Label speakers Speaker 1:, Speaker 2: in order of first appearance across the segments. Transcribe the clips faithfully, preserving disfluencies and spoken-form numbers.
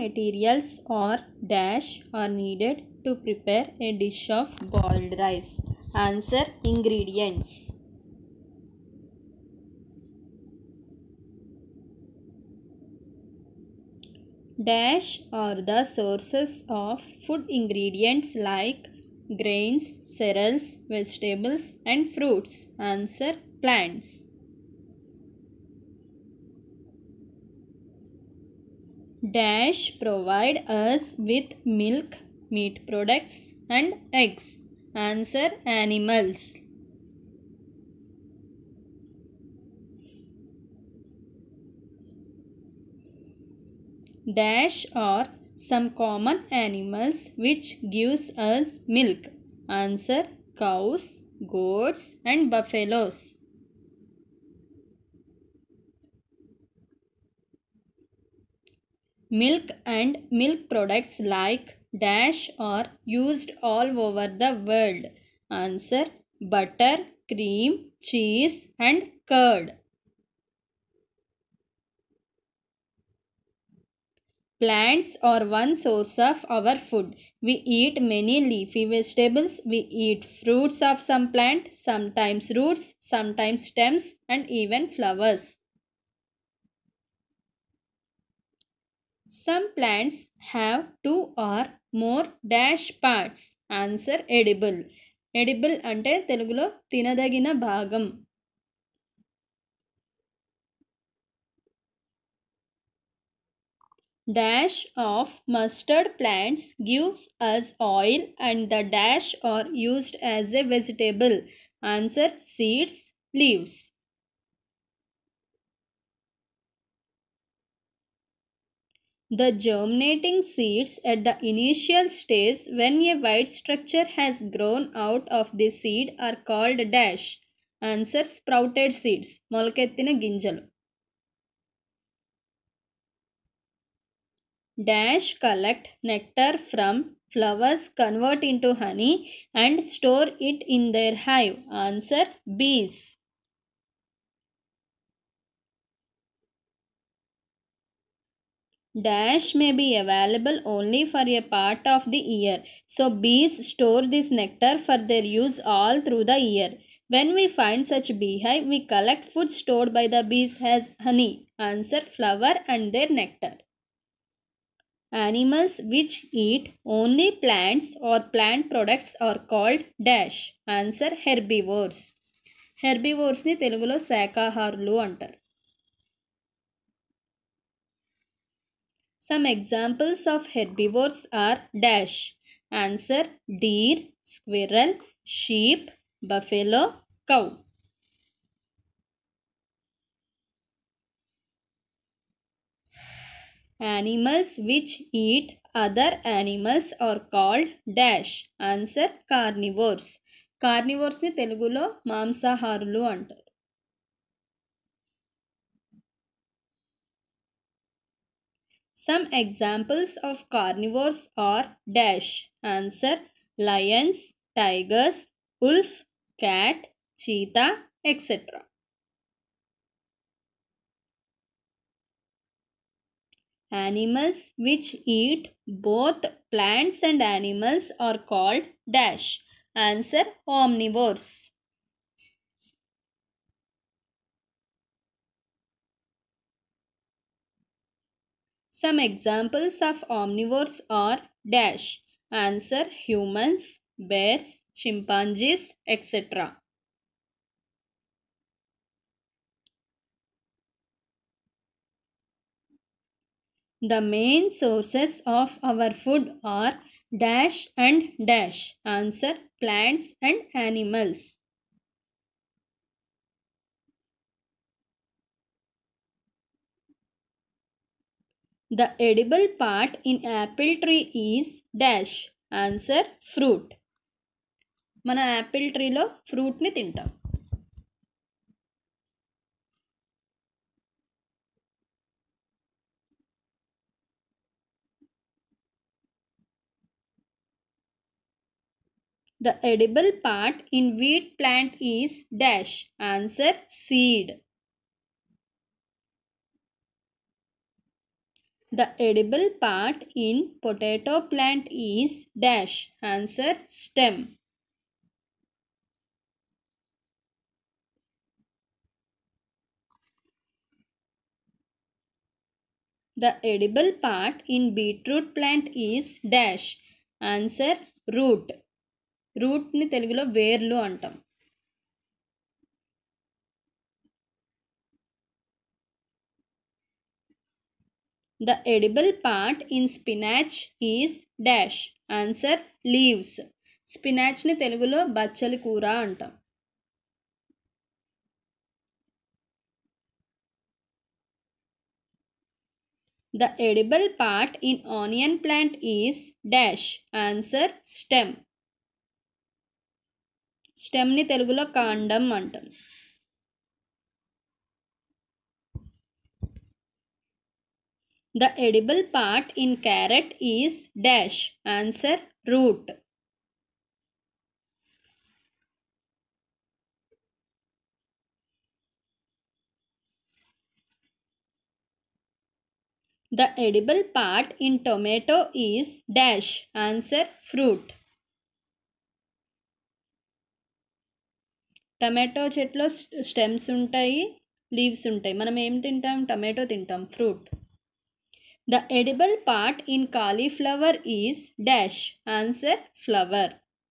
Speaker 1: materials or dash are needed to prepare a dish of boiled rice? Answer: ingredients. Dash are the sources of food ingredients like grains, cereals, vegetables and fruits. Answer: plants. Dash provide us with milk, meat products and eggs. Answer: animals. Dash are some common animals which gives us milk. Answer: cows, goats and buffaloes. Milk and milk products like dash are used all over the world. Answer: butter, cream, cheese and curd. Plants are one source of our food. We eat many leafy vegetables. We eat fruits of some plant, sometimes roots, sometimes stems and even flowers. Some plants have two or more dash parts. Answer: edible. Edible అంటే తెలుగులో తినదగిన భాగం. Dash of mustard plants gives us oil and the dash are used as a vegetable. Answer: seeds, leaves. The germinating seeds at the initial stage when a white structure has grown out of the seed are called dash. Answer: sprouted seeds. మొలకెత్తిన గింజలు. Dash collect nectar from flowers, convert into honey and store it in their hive. Answer: bees. Dash may be available only for a part of the year. So bees store this nectar for their use all through the year. When we find such beehive, we collect food stored by the bees as honey. Answer: flower and their nectar. Animals which eat only plants or plant products are called dash. Answer: herbivores. Herbivores ni telugulo శాకాహారులు అంటారు. Some examples of herbivores are dash. Answer: deer, squirrel, sheep, buffalo, cow. Animals which eat other animals are called dash. Answer: carnivores. Carnivores ni telugulo మాంసాహారులు అంటారు. Some examples of carnivores are dash. Answer: lions, tigers, wolf, cat, cheetah, et cetera. Animals which eat both plants and animals are called dash. Answer: omnivores. Some examples of omnivores are dash. Answer: humans, bears, chimpanzees, et cetera. The main sources of our food are dash and dash. Answer: plants and animals. The edible part in apple tree is dash. Answer: fruit. మన apple ట్రీలో ఫ్రూట్ని తింటాం. The edible part in wheat plant is dash. Answer: seed. The edible part in potato plant is dash. Answer stem. The edible part in beetroot plant is dash. Answer root. Root ni telugulo వేర్లు అంటాం. The edible part in spinach is dash. Answer leaves. Spinach ni telugulo బచ్చలి కూర అంటాం. The edible part in onion plant is dash. Answer stem. Stem ni telugulo కాండం అంటాం. The edible part in carrot is dash. Answer root. The edible part in tomato is dash. Answer fruit. Tomato చెట్లో stems ఉంటాయి, leaves ఉంటాయి. మనం ఏం తింటాం? Tomato తింటాం, fruit. The edible part in cauliflower is dash. Answer flower.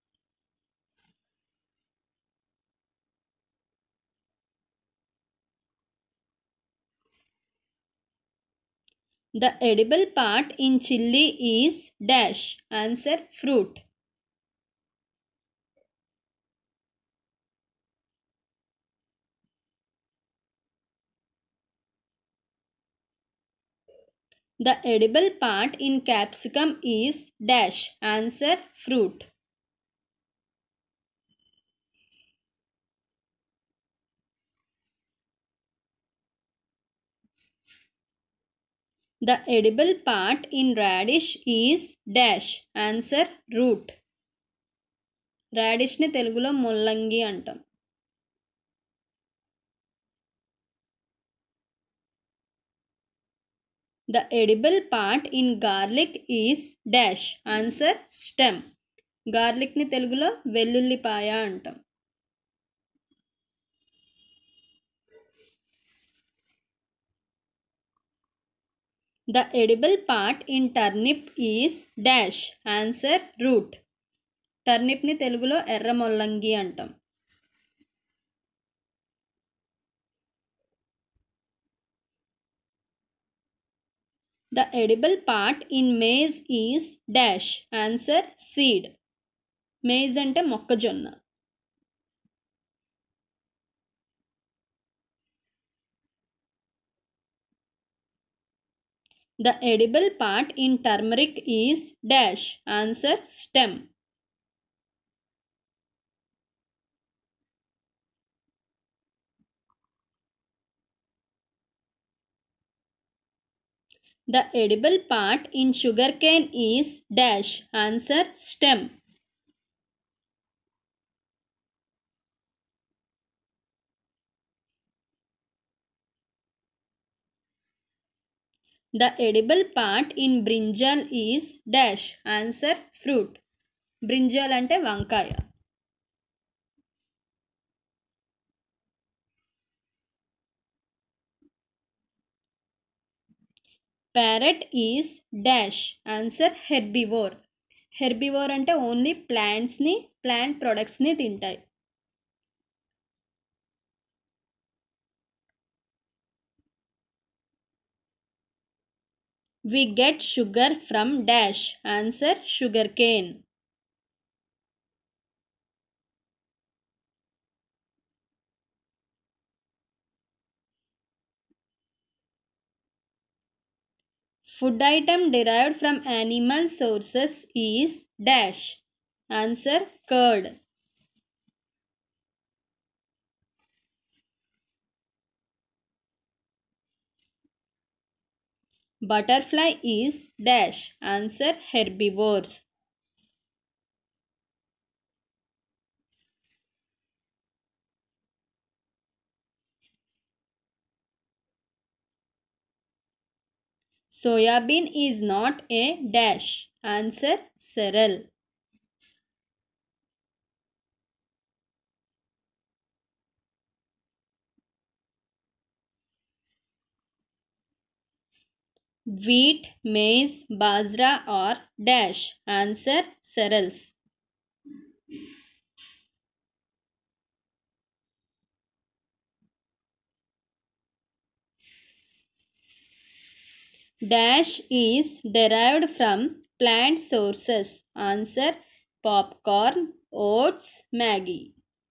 Speaker 1: The edible part in chilli is dash. Answer fruit. The edible part in capsicum is dash. Answer fruit. The edible part in radish is dash. Answer root. రాడిష్ని తెలుగులో ముల్లంగి అంటాం. The edible part in garlic is dash. Answer stem. గార్లిక్ని తెలుగులో వెల్లుల్లిపాయ అంటాం. The edible part in turnip is dash. Answer root. టర్నిప్ని తెలుగులో ఎర్ర ముల్లంగి అంటాం. The edible part in maize is dash. Answer seed. Maize అంటే మొక్కజొన్న. The edible part in turmeric is dash. Answer stem. The edible part in sugarcane is dash. Answer stem. The edible part in brinjal is dash. Answer fruit. Brinjal అంటే వంకాయ. Parrot is dash. Answer herbivore. Herbivore అంటే only ప్లాంట్స్ని, plant ప్రొడక్ట్స్ని తింటాయి. We get sugar from dash. Answer sugarcane. Food item derived from animal sources is dash. Answer curd. Butterfly is dash. Answer herbivores. Soybean is not a dash. Answer cereal. Wheat, maize, bajra or dash. Answer cereals. Dash is derived from plant sources. Answer popcorn, oats, Maggi.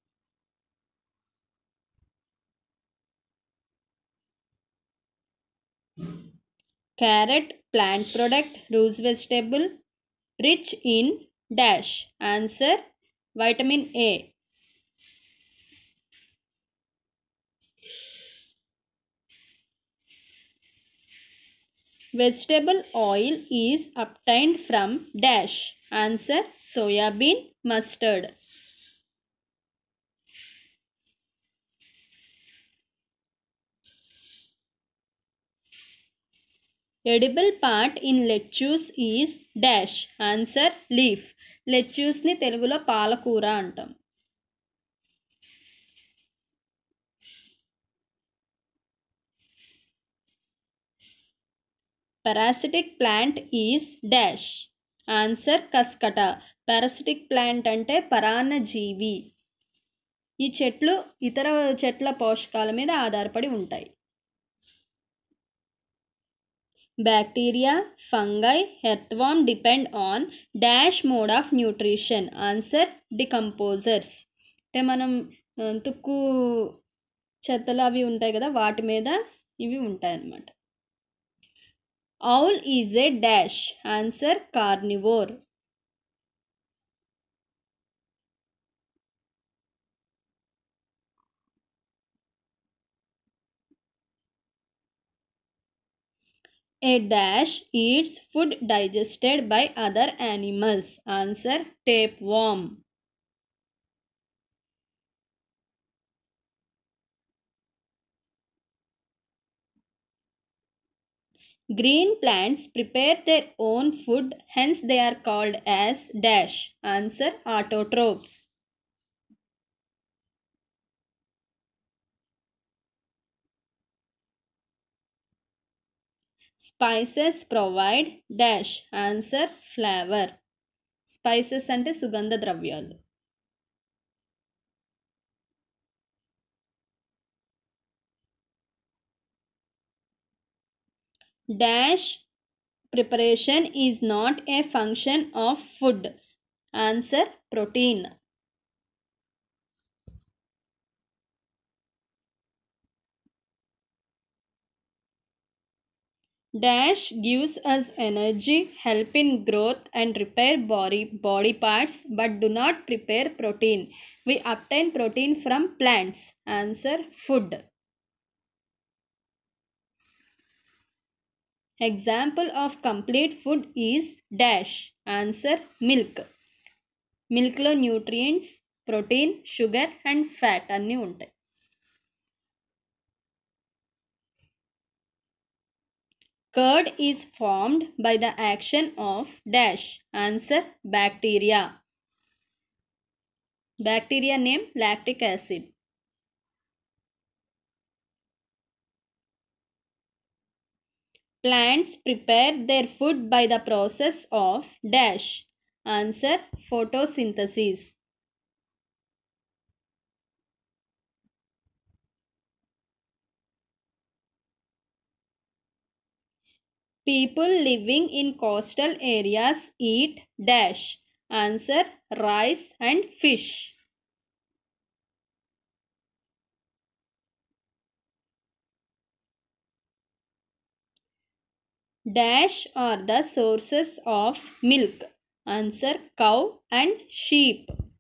Speaker 1: Carrot, plant product, root vegetable, rich in dash. Answer vitamin A. Vegetable oil is obtained from dash. Answer soybean mustard. Edible part in lettuce is dash. Answer leaf. Lettuce ni telugulo పాలకూర అంటాం. Parasitic plant is dash. Answer kaskata. Parasitic plant అంటే పరాన్నజీవి. ఈ చెట్లు ఇతర చెట్ల పోషకాల మీద ఆధారపడి ఉంటాయి. Bacteria, fungi, earthworm depend on dash mode of nutrition. Answer decomposers. అంటే మనం తుక్కు చెత్తలు అవి ఉంటాయి కదా, వాటి మీద ఇవి ఉంటాయి అన్నమాట. Owl is a dash. Answer carnivore. A dash eats food digested by other animals. Answer tapeworm. Green plants prepare their own food, hence they are called as dash. Answer autotrophs. Spices provide dash. Answer flavor. Spices అంటే సుగంధ ద్రవ్యాలు. Dash preparation is not a function of food. Answer protein. Dash gives us energy, help in growth and repair body, body parts but do not prepare protein. We obtain protein from plants. Answer food. Example of complete food is dash. Answer milk. Milk lo nutrients, protein, sugar and fat అన్నీ ఉంటాయి. Curd is formed by the action of dash. Answer bacteria. Bacteria name lactic acid. Plants prepare their food by the process of dash. Answer photosynthesis. People living in coastal areas eat dash. Answer rice and fish. Dash are the sources of milk. Answer cow and sheep.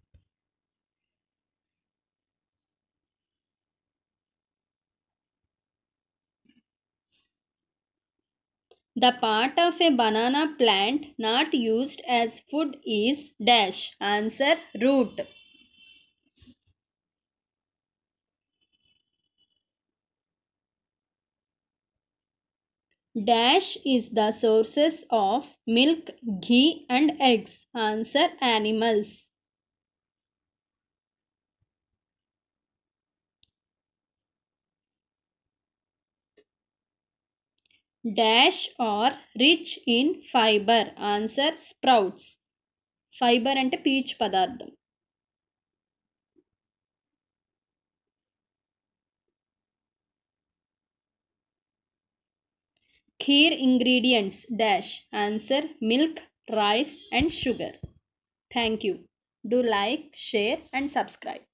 Speaker 1: The part of a banana plant not used as food is dash. Answer root. Dash is the sources of milk, ghee and eggs. Answer animals. Dash are rich in fiber. Answer sprouts. Fibre అంటే పీచు పదార్థం. Kheer ingredients dash. Answer milk, rice and sugar. Thank you. Do like, share and subscribe.